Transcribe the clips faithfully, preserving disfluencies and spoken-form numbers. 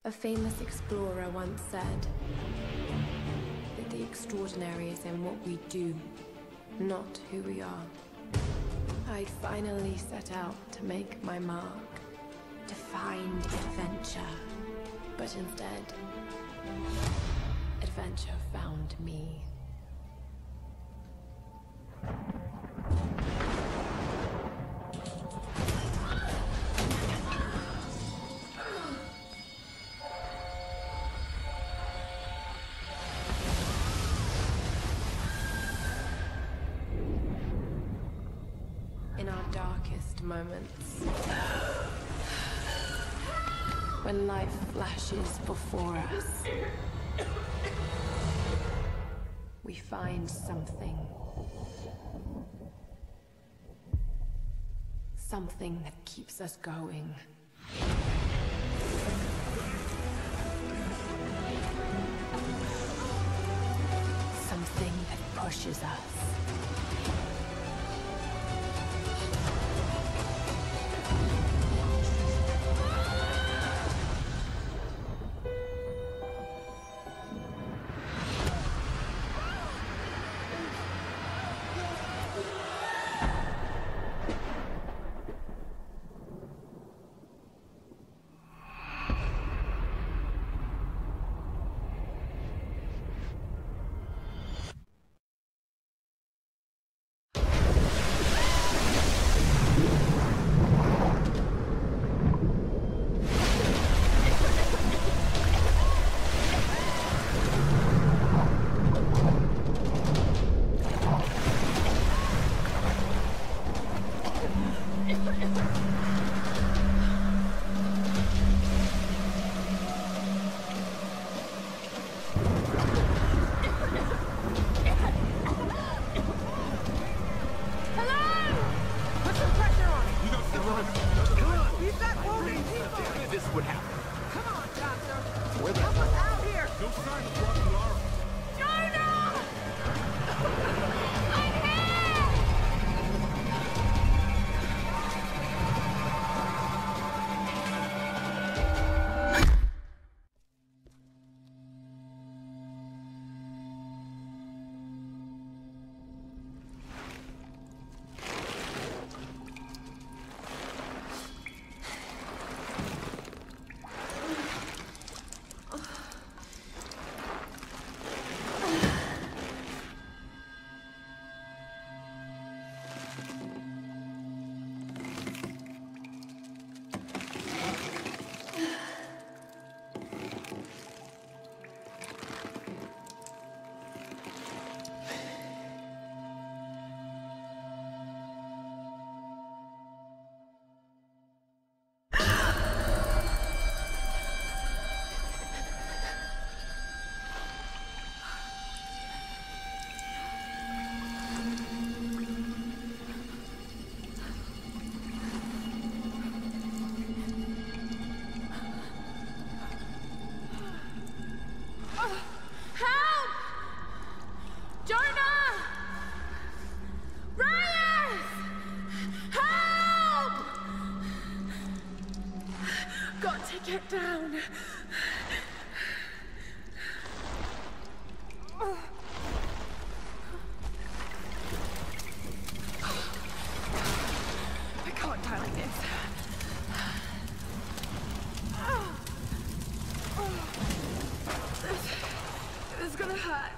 A famous explorer once said that the extraordinary is in what we do, not who we are. I'd finally set out to make my mark, to find adventure. But instead, adventure found me. In our darkest moments, when life flashes before us, we find something. Something that keeps us going. Something that pushes us. Get down! I can't die like this. This, this is gonna hurt.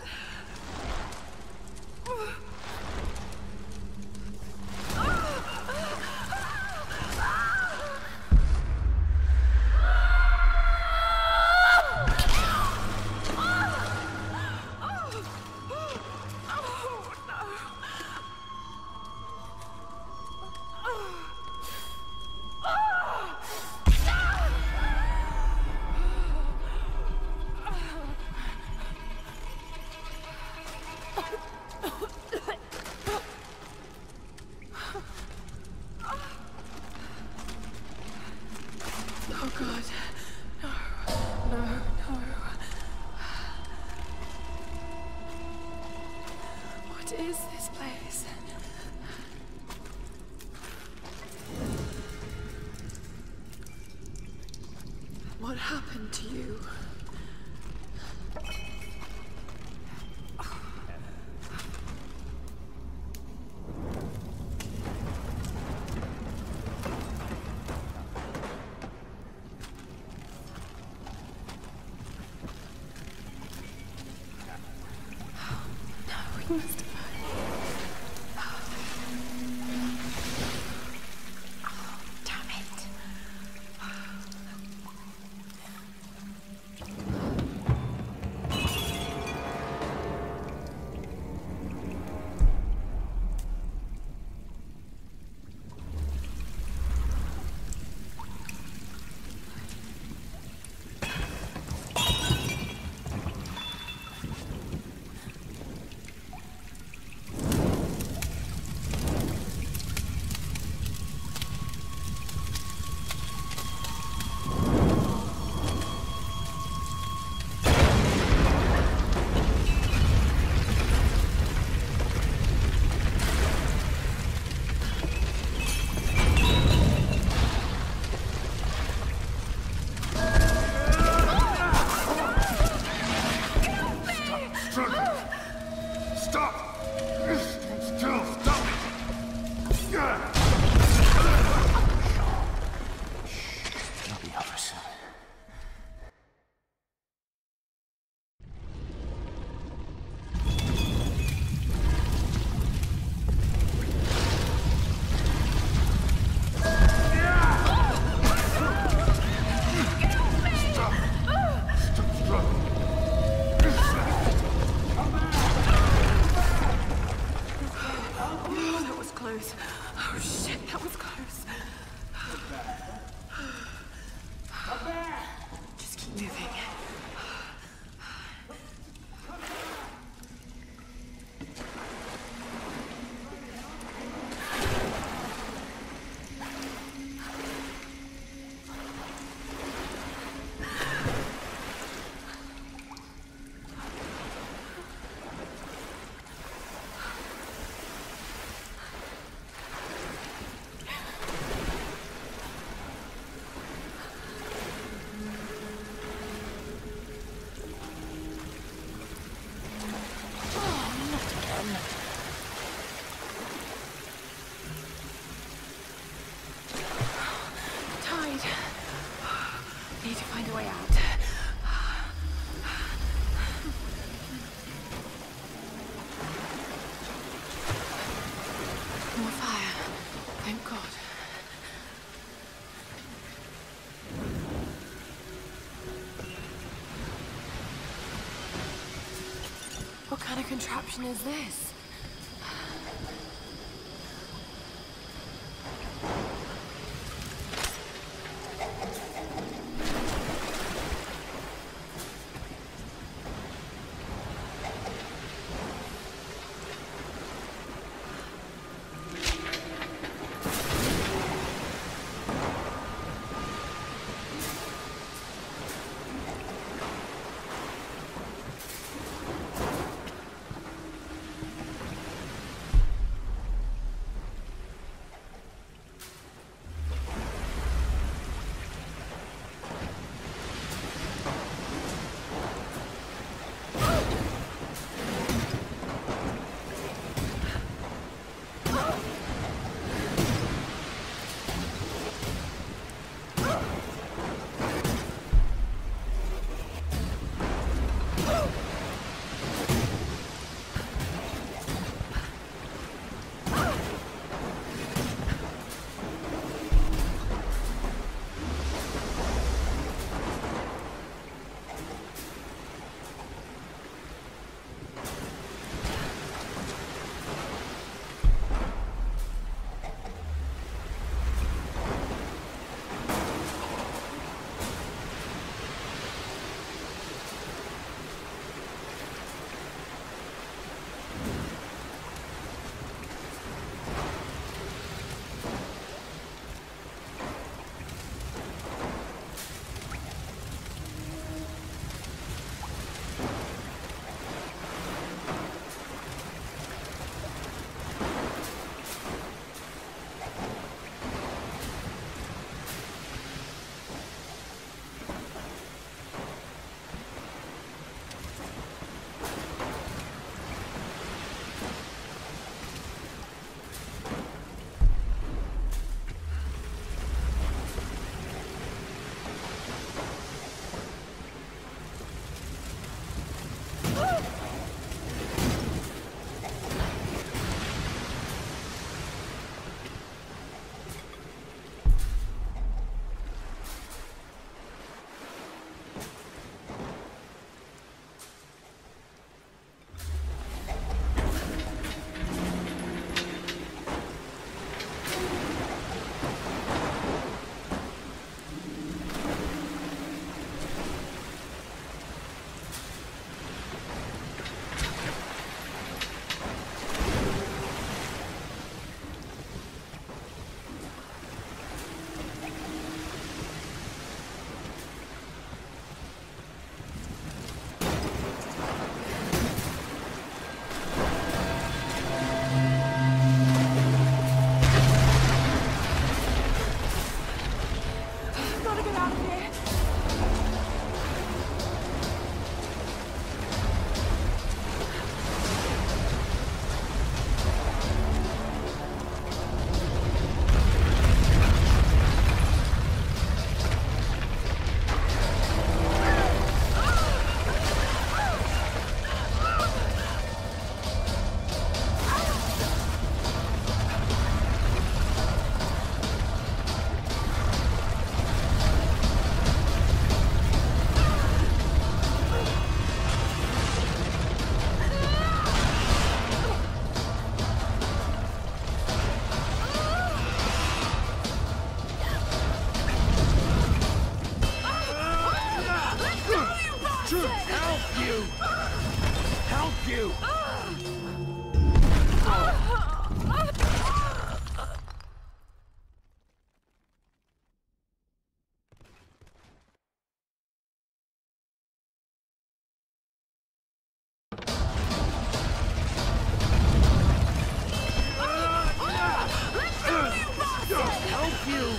happened to you? We must have. Need to find a way out. More fire. Thank God. What kind of contraption is this? Help you! Help you! Help you!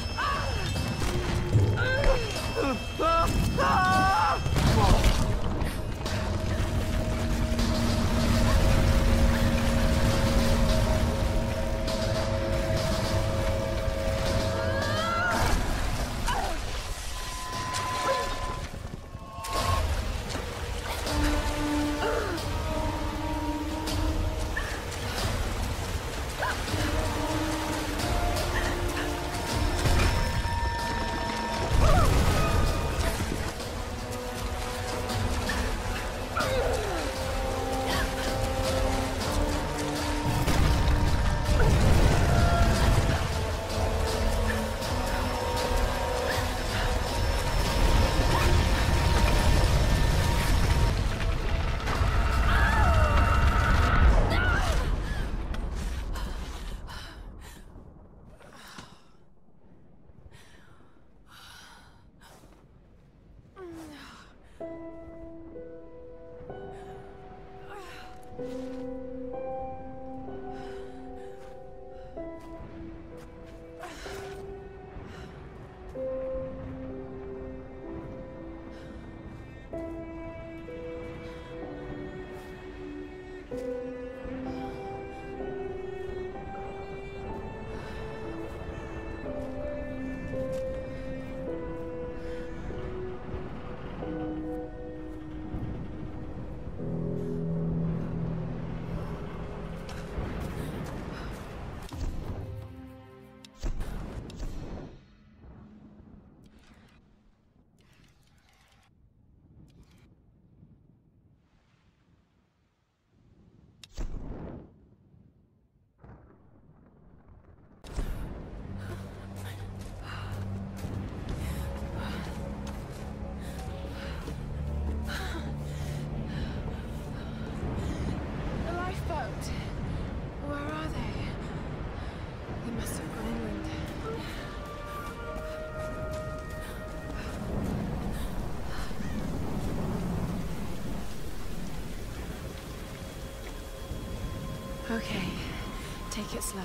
Okay, take it slow.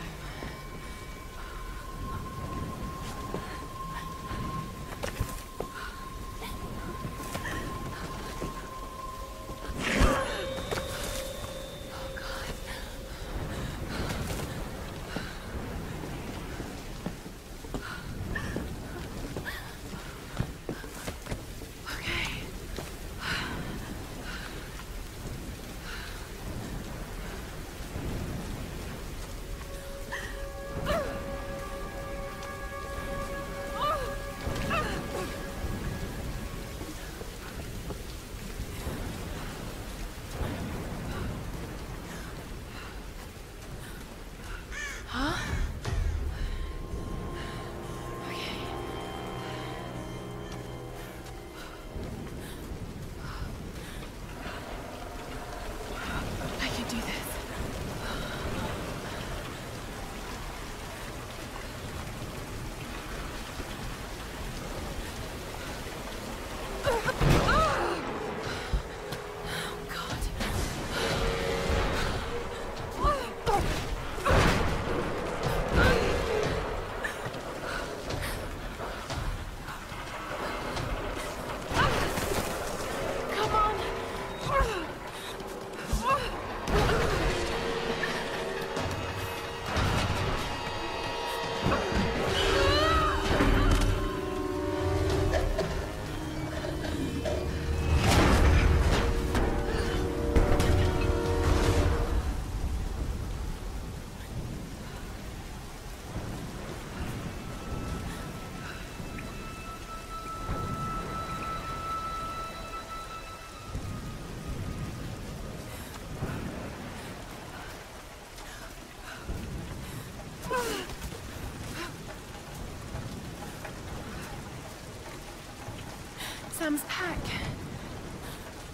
Sam's pack.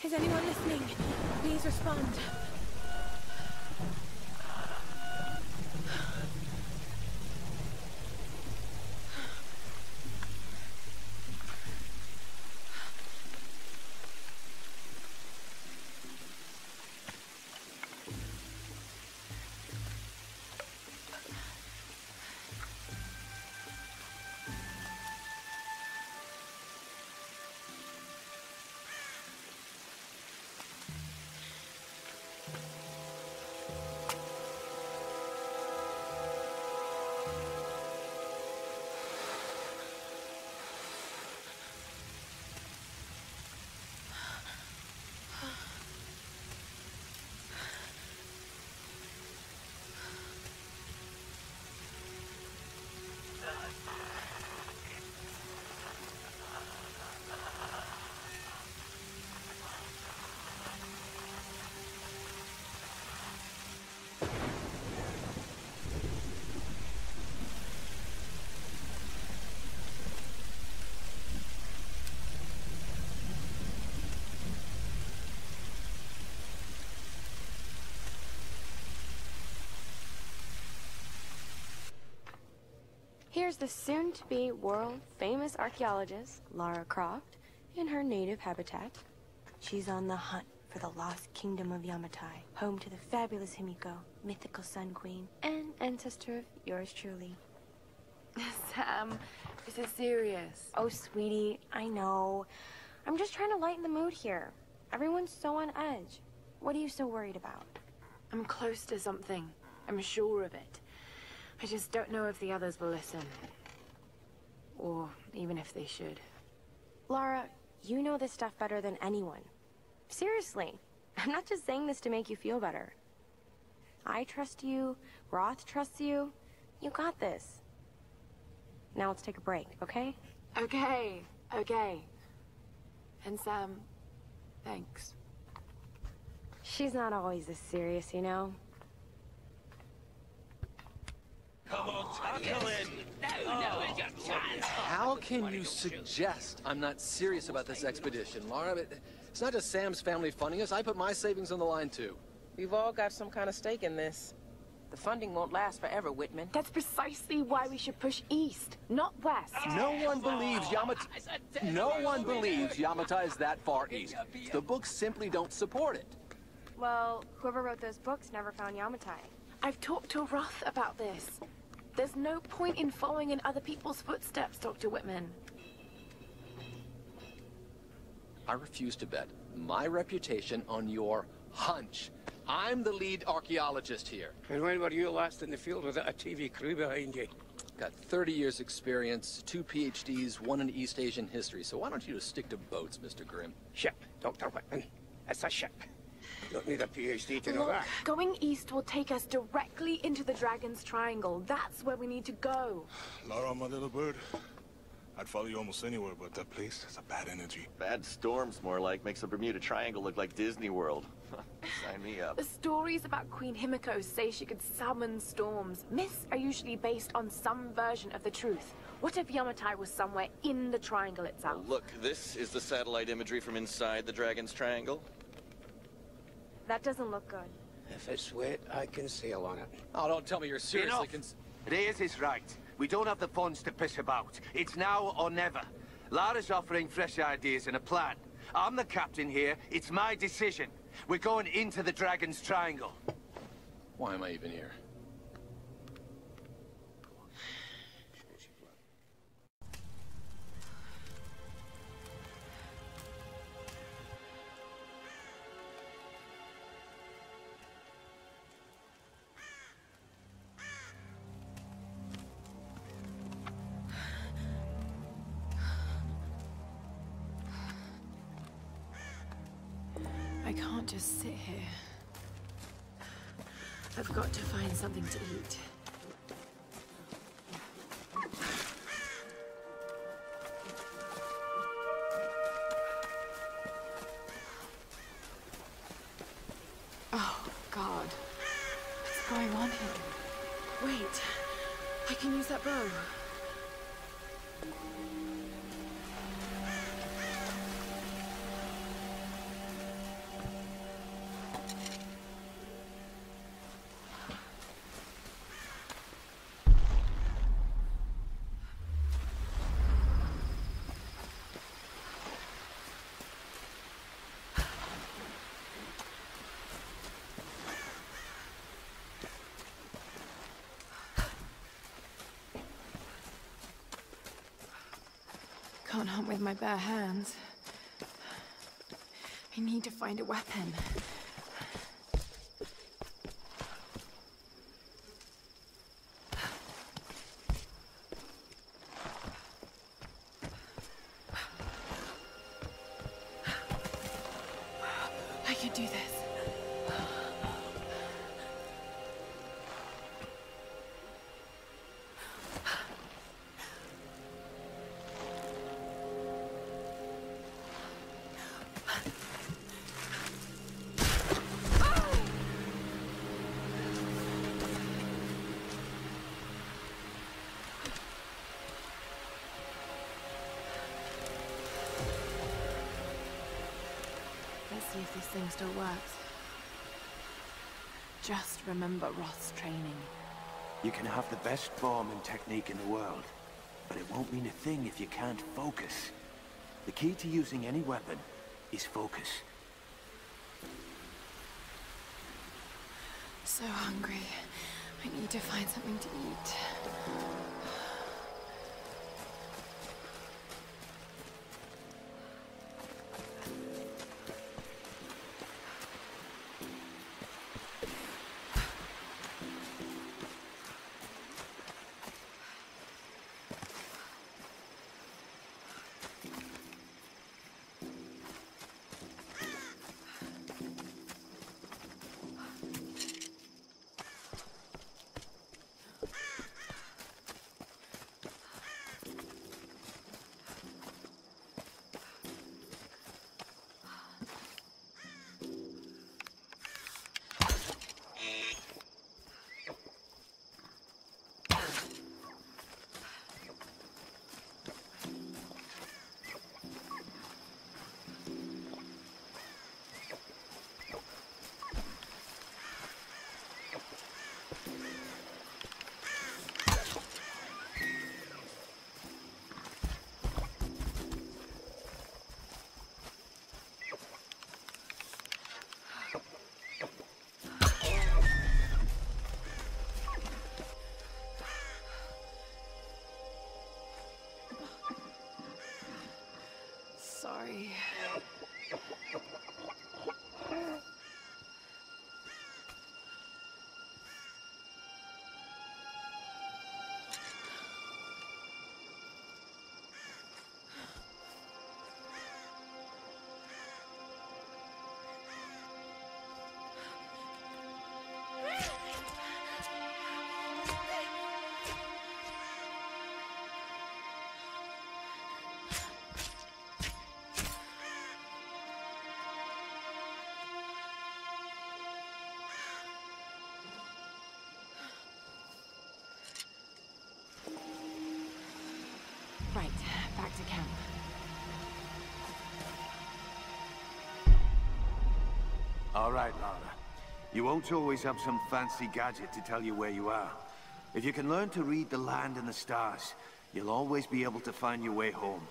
Is anyone listening? Please respond. Here's the soon-to-be world-famous archaeologist, Lara Croft, in her native habitat. She's on the hunt for the lost kingdom of Yamatai, home to the fabulous Himiko, mythical Sun Queen, and ancestor of yours truly. Sam, this is serious. Oh, sweetie, I know. I'm just trying to lighten the mood here. Everyone's so on edge. What are you so worried about? I'm close to something. I'm sure of it. I just don't know if the others will listen. Or even if they should. Lara, you know this stuff better than anyone. Seriously, I'm not just saying this to make you feel better. I trust you, Roth trusts you. You got this. Now let's take a break, okay? Okay, okay. And Sam, thanks. She's not always this serious, you know? Come on, tackle it! No, no, it's your chance! How can you suggest I'm not serious about this expedition, Lara? It's not just Sam's family funding us. I put my savings on the line, too. We've all got some kind of stake in this. The funding won't last forever, Whitman. That's precisely why we should push east, not west. No one believes Yamatai... No one believes Yamatai is that far east. The books simply don't support it. Well, whoever wrote those books never found Yamatai. I've talked to Roth about this. There's no point in following in other people's footsteps, Doctor Whitman. I refuse to bet my reputation on your hunch. I'm the lead archaeologist here. And when were you last in the field without a T V crew behind you? Got thirty years experience, two P H Ds, one in East Asian history. So why don't you just stick to boats, Mister Grimm? Ship, Doctor Whitman. It's a ship. You don't need a P H D to know Look, that. going east will take us directly into the Dragon's Triangle. That's where we need to go. Lara, my little bird. I'd follow you almost anywhere, but that place has a bad energy. Bad storms, more like. Makes the Bermuda Triangle look like Disney World. Sign me up. The stories about Queen Himiko say she could summon storms. Myths are usually based on some version of the truth. What if Yamatai was somewhere in the triangle itself? Well, look, this is the satellite imagery from inside the Dragon's Triangle. That doesn't look good. If it's wet, I can sail on it. Oh, don't tell me you're seriously Enough. cons- Reyes is right. We don't have the funds to piss about. It's now or never. Lara's offering fresh ideas and a plan. I'm the captain here. It's my decision. We're going into the Dragon's Triangle. Why am I even here? I can't just sit here. I've got to find something to eat. Oh, God. What's going on here? Wait. I can use that bow. can't hunt with my bare hands. I need to find a weapon. I can do this. Let's see if this thing still works. Just remember Roth's training. You can have the best form and technique in the world, but it won't mean a thing if you can't focus. The key to using any weapon is focus. So hungry. I need to find something to eat. Sorry. Right, back to camp. All right, Lara. You won't always have some fancy gadget to tell you where you are. If you can learn to read the land and the stars, you'll always be able to find your way home.